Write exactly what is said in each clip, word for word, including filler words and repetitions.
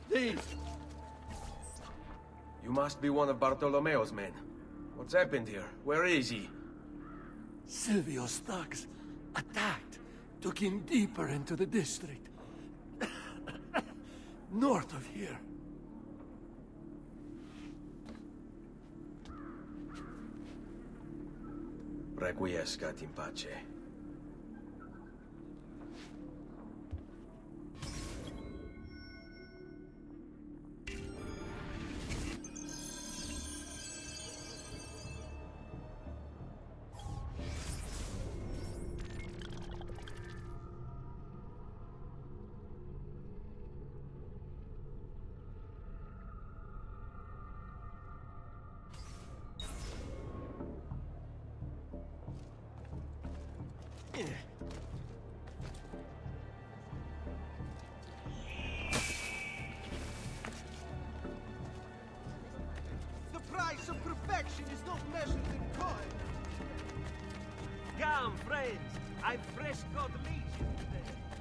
These! You must be one of Bartolomeo's men. What's happened here? Where is he? Silvio's thugs attacked, took him deeper into the district. North of here. Requiescat in pace. The price of perfection is not measured in coin. Come, friends. I've fresh got legion today.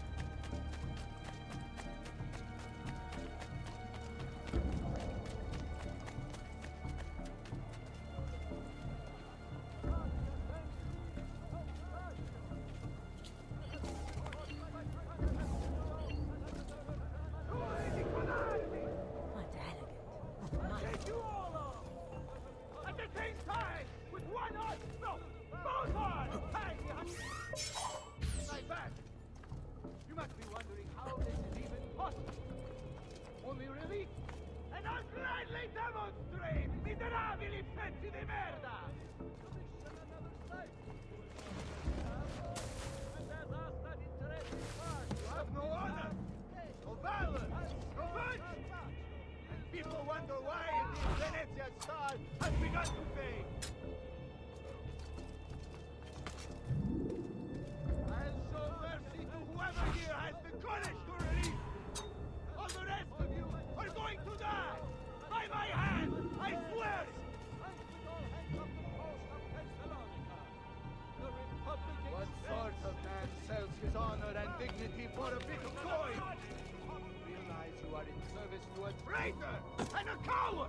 Dignity for a bit of coin! Realize you are in service to a traitor and a coward!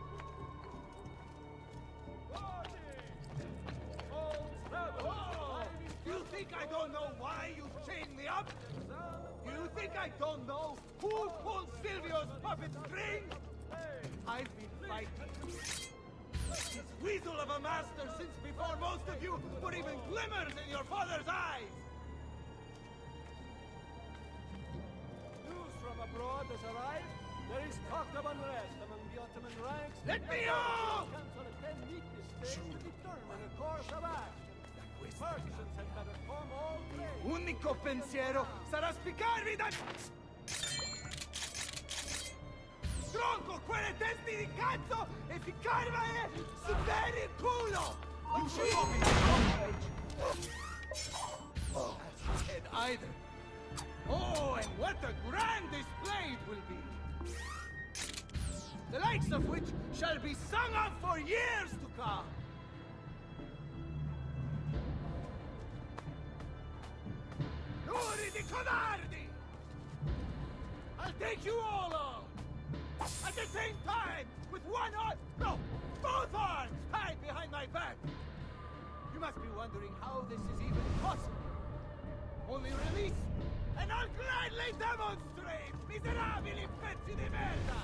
Oh, you think I don't know why you chained me up? You think I don't know who pulled Silvio's puppet string? I've been fighting this weasel of a master since before most of you were even glimmers in your father's eyes! Abroad has arrived. There is talk of unrest among the Ottoman ranks. Let me off! Council attend meet this stage to determine a course of action. Ferguson's had better form all day. Unico pensiero sarà spiccarvi da... Tronco quelle testi di cazzo e ficcarvene su per il culo! You should not be oh, that's head either. Oh, and what a grand display it will be! The likes of which shall be sung of for years to come! Nuri di codardi! I'll take you all on! At the same time, with one arm, no, both arms tied behind my back! You must be wondering how this is even possible. Only release and I'll gladly demonstrate, miserabili pezzi di merda!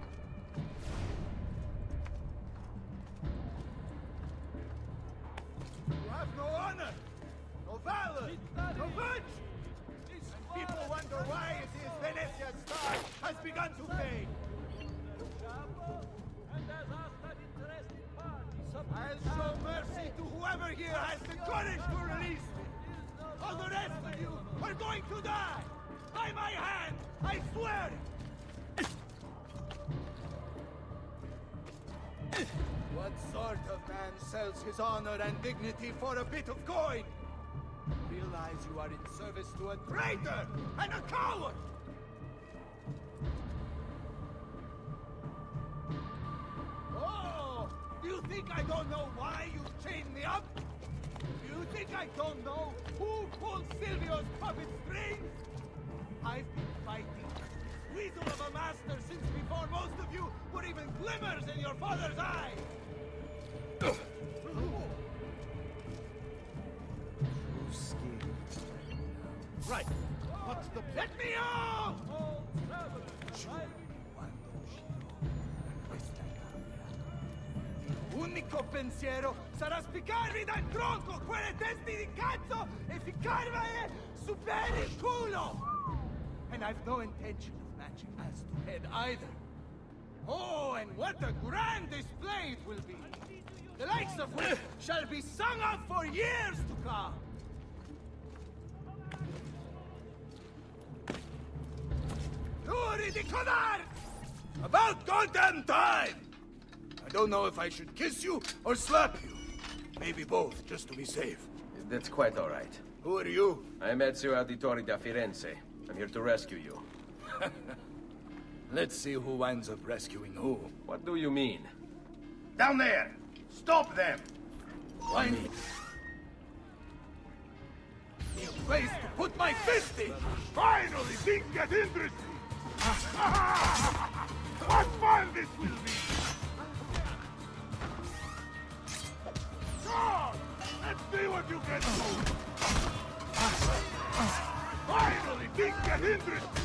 You have no honor, no valor, no virtue! And people wonder why it is Venezia's star has begun to fade! I'll show mercy to whoever here has the courage to release me! All the rest of you are going to die! By my hand, I swear it! What sort of man sells his honor and dignity for a bit of coin? Realize you are in service to a traitor and a coward! Oh! Do you think I don't know why you chained me up? Do you think I don't know who pulled Silvio's puppet strings? I've been fighting this weasel of a man master since before most of you were even glimmers in your father's eye! Right. What's the Let me out! All travelers, right? Unico pensiero sarà spiccarvi dal tronco quelle testi di cazzo e ficcarvele su per il culo! And I've no intention of matching ass to head either. Oh, and what a grand display it will be! The likes of which shall be sung of for years to come! Duri di codardi! About goddamn time! I don't know if I should kiss you or slap you. Maybe both, just to be safe. That's quite all right. Who are you? I'm Ezio Auditore da Firenze. I'm here to rescue you. Let's see who winds up rescuing who. What do you mean? Down there! Stop them! Why me? A place to put my fist in! Finally, things get interesting! What fun this will be! God! Let's see what you can do! Finally, things get interesting!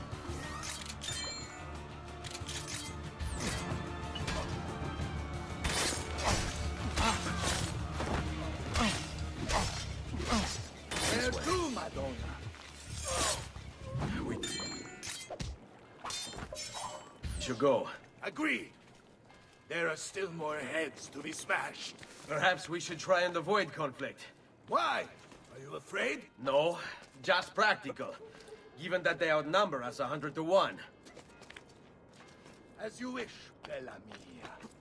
Where to, Madonna? We should go. Agreed. There are still more heads to be smashed. Perhaps we should try and avoid conflict. Why? Are you afraid? No, just practical. Given that they outnumber us a hundred to one. As you wish, Bella mia.